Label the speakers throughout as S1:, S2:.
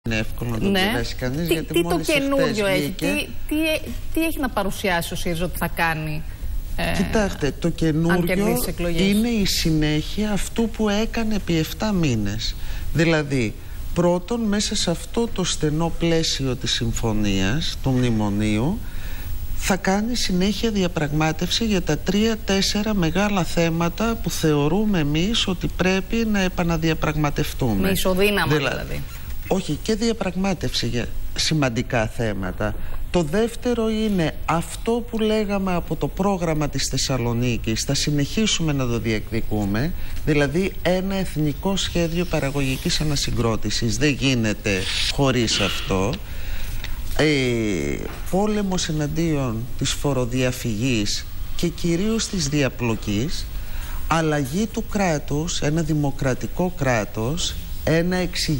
S1: Είναι εύκολο να το περάσει κανείς, γιατί
S2: τι το καινούριο έχει, τι έχει να παρουσιάσει ο ΣΥΡΙΖΑ ότι θα κάνει?
S1: Κοιτάξτε, το καινούριο είναι η συνέχεια αυτού που έκανε επί 7 μήνες. Δηλαδή, πρώτον, μέσα σε αυτό το στενό πλαίσιο της συμφωνίας, του μνημονίου, θα κάνει συνέχεια διαπραγμάτευση για τα 3-4 μεγάλα θέματα που θεωρούμε εμείς ότι πρέπει να επαναδιαπραγματευτούμε.
S2: Με ισοδύναμα δηλαδή.
S1: Όχι, και διαπραγμάτευση για σημαντικά θέματα. Το δεύτερο είναι αυτό που λέγαμε από το πρόγραμμα της Θεσσαλονίκης, θα συνεχίσουμε να το διεκδικούμε, δηλαδή ένα εθνικό σχέδιο παραγωγικής ανασυγκρότησης. Δεν γίνεται χωρίς αυτό. Πόλεμος εναντίον της φοροδιαφυγής και κυρίως της διαπλοκής, αλλαγή του κράτους, ένα δημοκρατικό κράτος, ένα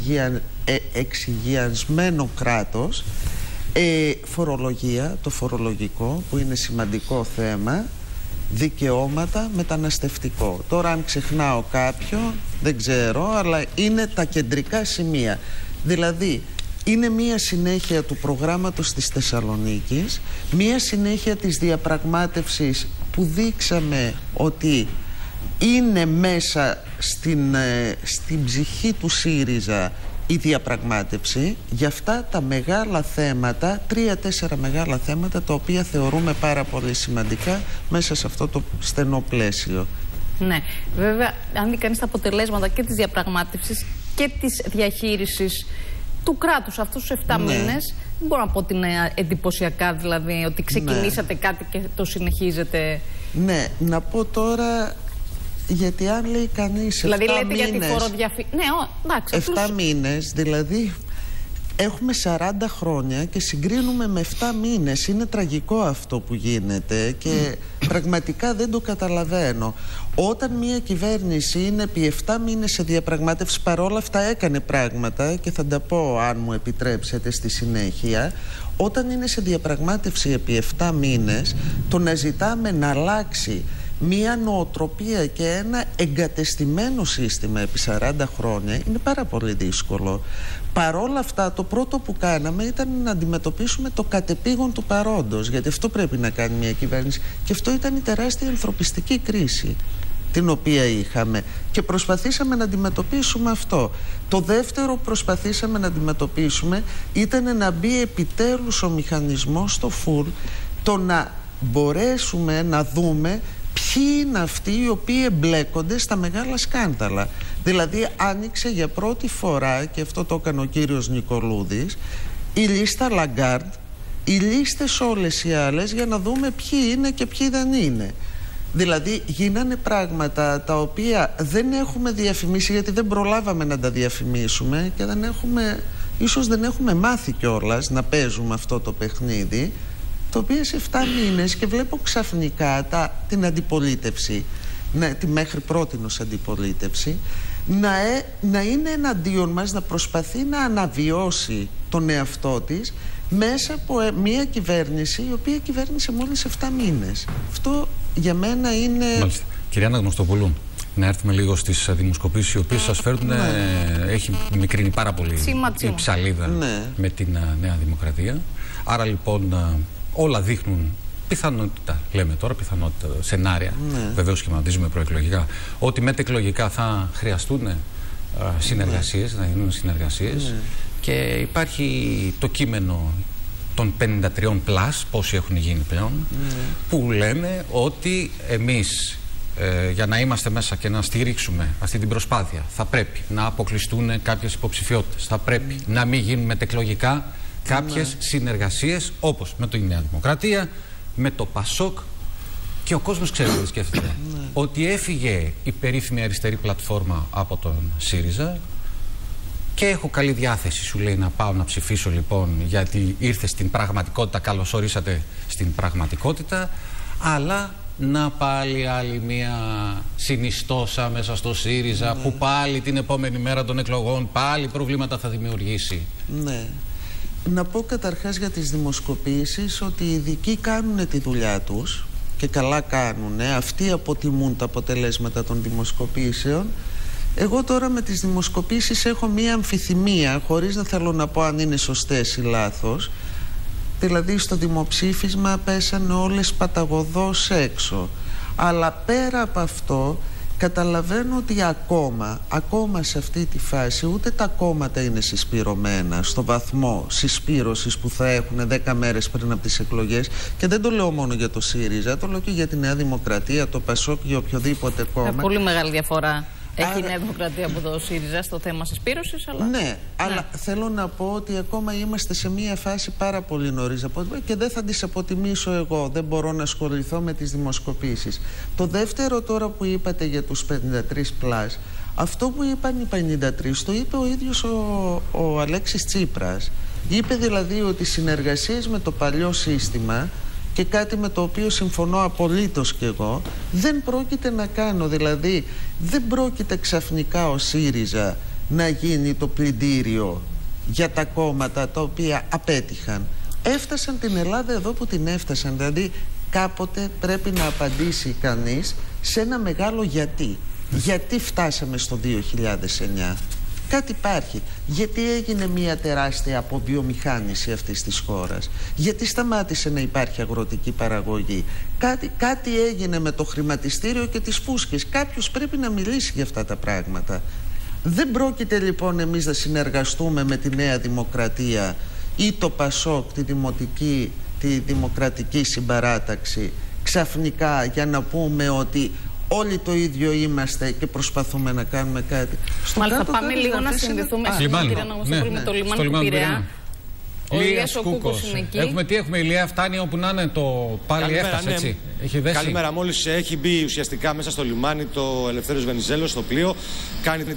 S1: εξυγιασμένο κράτος, φορολογία, το φορολογικό που είναι σημαντικό θέμα, δικαιώματα, μεταναστευτικό. Τώρα αν ξεχνάω κάποιο δεν ξέρω, αλλά είναι τα κεντρικά σημεία. Δηλαδή είναι μία συνέχεια του προγράμματος της Θεσσαλονίκης, μία συνέχεια της διαπραγμάτευσης που δείξαμε ότι είναι μέσα στην ψυχή του ΣΥΡΙΖΑ η διαπραγμάτευση για αυτά τα μεγάλα θέματα, 3-4 μεγάλα θέματα, τα οποία θεωρούμε πάρα πολύ σημαντικά μέσα σε αυτό το στενό πλαίσιο. Ναι,
S2: βέβαια, αν δει κανείς τα αποτελέσματα και της διαπραγμάτευσης και της διαχείρισης του κράτους αυτούς τους 7 μήνες, δεν μπορώ να πω ότι είναι εντυπωσιακά, δηλαδή, ότι ξεκινήσατε κάτι και το συνεχίζετε.
S1: Ναι, να πω τώρα... Γιατί αν λέει κανείς 7
S2: δηλαδή λέτε
S1: μήνες,
S2: για τη φοροδιαφυγή. Ναι, εντάξει,
S1: 7 μήνες, δηλαδή έχουμε 40 χρόνια και συγκρίνουμε με 7 μήνες. Είναι τραγικό αυτό που γίνεται και πραγματικά δεν το καταλαβαίνω. Όταν μια κυβέρνηση είναι επί 7 μήνες σε διαπραγμάτευση, παρόλα αυτά έκανε πράγματα και θα τα πω αν μου επιτρέψετε στη συνέχεια. Όταν είναι σε διαπραγμάτευση επί 7 μήνες, το να ζητάμε να αλλάξει μία νοοτροπία και ένα εγκατεστημένο σύστημα επί 40 χρόνια είναι πάρα πολύ δύσκολο. Παρόλα αυτά, το πρώτο που κάναμε ήταν να αντιμετωπίσουμε το κατεπήγον του παρόντος, γιατί αυτό πρέπει να κάνει μια κυβέρνηση, και αυτό ήταν η τεράστια ανθρωπιστική κρίση την οποία είχαμε, και προσπαθήσαμε να αντιμετωπίσουμε αυτό. Το δεύτερο που προσπαθήσαμε να αντιμετωπίσουμε ήταν να μπει επιτέλους ο μηχανισμός στο φουλ, το να μπορέσουμε να δούμε ποιοι είναι αυτοί οι οποίοι εμπλέκονται στα μεγάλα σκάνδαλα. Δηλαδή άνοιξε για πρώτη φορά, και αυτό το έκανε ο κύριος Νικολούδης, η λίστα Λαγκάρντ, οι λίστες όλες οι άλλες, για να δούμε ποιοι είναι και ποιοι δεν είναι. Δηλαδή γίνανε πράγματα τα οποία δεν έχουμε διαφημίσει, γιατί δεν προλάβαμε να τα διαφημίσουμε και ίσως δεν έχουμε μάθει κιόλας να παίζουμε αυτό το παιχνίδι, το οποίο σε 7 μήνες, και βλέπω ξαφνικά την αντιπολίτευση, τη μέχρι πρότινος αντιπολίτευση, να είναι εναντίον μας, να προσπαθεί να αναβιώσει τον εαυτό της μέσα από μια κυβέρνηση η οποία κυβέρνησε μόλις 7 μήνες. Αυτό για μένα είναι...
S3: Μάλιστα. Κυρία Αναγνωστοπούλου, να έρθουμε λίγο στις δημοσκοπήσεις, οι οποίες σας φέρνουν, έχει μικρύνει πάρα πολύ η ψαλίδα με την Νέα Δημοκρατία. Άρα λοιπόν όλα δείχνουν πιθανότητα, λέμε τώρα, πιθανότητα, σενάρια, βεβαίως σχηματίζουμε προεκλογικά, ότι μετεκλογικά θα χρειαστούν συνεργασίες, να γίνουν συνεργασίες, και υπάρχει το κείμενο των 53+, πόσοι έχουν γίνει πλέον, που λένε ότι εμείς για να είμαστε μέσα και να στηρίξουμε αυτή την προσπάθεια θα πρέπει να αποκλειστούν κάποιες υποψηφιότητες, θα πρέπει να μην γίνουν μετεκλογικά κάποιες συνεργασίες, όπως με τη Νέα Δημοκρατία, με το ΠΑΣΟΚ, και ο κόσμος ξέρει τι σκέφτεται. Ότι έφυγε η περίφημη αριστερή πλατφόρμα από τον ΣΥΡΙΖΑ και έχω καλή διάθεση, σου λέει, να πάω να ψηφίσω λοιπόν, γιατί ήρθε στην πραγματικότητα, καλώς ορίσατε στην πραγματικότητα, αλλά να πάλι άλλη μια συνιστόσα μέσα στο ΣΥΡΙΖΑ που πάλι την επόμενη μέρα των εκλογών πάλι προβλήματα θα δημιουργήσει.
S1: Ναι. Να πω καταρχάς για τις δημοσκοπήσεις ότι οι ειδικοί κάνουν τη δουλειά τους και καλά κάνουν. Αυτοί αποτιμούν τα αποτελέσματα των δημοσκοπήσεων Εγώ τώρα με τις δημοσκοπήσεις έχω μία αμφιθυμία, χωρίς να θέλω να πω αν είναι σωστές ή λάθος. Δηλαδή στο δημοψήφισμα πέσανε όλες παταγωδώς έξω. Αλλά πέρα από αυτό καταλαβαίνω ότι ακόμα σε αυτή τη φάση ούτε τα κόμματα είναι συσπυρωμένα στο βαθμό συσπύρωσης που θα έχουν 10 μέρες πριν από τις εκλογές. Και δεν το λέω μόνο για το ΣΥΡΙΖΑ, το λέω και για τη Νέα Δημοκρατία, το ΠΑΣΟΚ, για οποιοδήποτε κόμμα.
S2: Πολύ μεγάλη διαφορά. Έχει η Νέα Δημοκρατία από το ΣΥΡΙΖΑ στο θέμα συσπήρωσης, αλλά...
S1: Ναι, αλλά θέλω να πω ότι ακόμα είμαστε σε μια φάση πάρα πολύ νωρίς και δεν θα τις αποτιμήσω εγώ. Δεν μπορώ να ασχοληθώ με τις δημοσκοπήσεις. Το δεύτερο τώρα που είπατε για τους 53+, αυτό που είπαν οι 53 το είπε ο ίδιος ο Αλέξης Τσίπρας. Είπε δηλαδή ότι οι συνεργασίες με το παλιό σύστημα, και κάτι με το οποίο συμφωνώ απολύτως κι εγώ, δεν πρόκειται να κάνω. Δηλαδή δεν πρόκειται ξαφνικά ο ΣΥΡΙΖΑ να γίνει το πλυντήριο για τα κόμματα τα οποία απέτυχαν. Έφτασαν την Ελλάδα εδώ που την έφτασαν. Δηλαδή κάποτε πρέπει να απαντήσει κανείς σε ένα μεγάλο γιατί. Γιατί φτάσαμε στο 2009. Κάτι υπάρχει. Γιατί έγινε μια τεράστια αποβιομηχάνηση αυτής της χώρας? Γιατί σταμάτησε να υπάρχει αγροτική παραγωγή? Κάτι έγινε με το χρηματιστήριο και τις φούσκες. Κάποιος πρέπει να μιλήσει για αυτά τα πράγματα. Δεν πρόκειται λοιπόν εμείς να συνεργαστούμε με τη Νέα Δημοκρατία ή το ΠΑΣΟΚ, τη Δημοκρατική Συμπαράταξη, ξαφνικά για να πούμε ότι όλοι το ίδιο είμαστε και προσπαθούμε να κάνουμε κάτι.
S2: Μάλιστα, πάμε λίγο να συνδεθούμε με το λιμάνι του Πειραιά. Ο Ηλίας ο Κούκος είναι εκεί.
S3: Έχουμε η Ηλία, φτάνει όπου να είναι το πάλι έφτασε, έτσι. Έχει δέσει.
S4: Καλημέρα, μόλις έχει μπει ουσιαστικά μέσα στο λιμάνι το Ελευθέριος Βενιζέλος στο πλοίο. Κάνει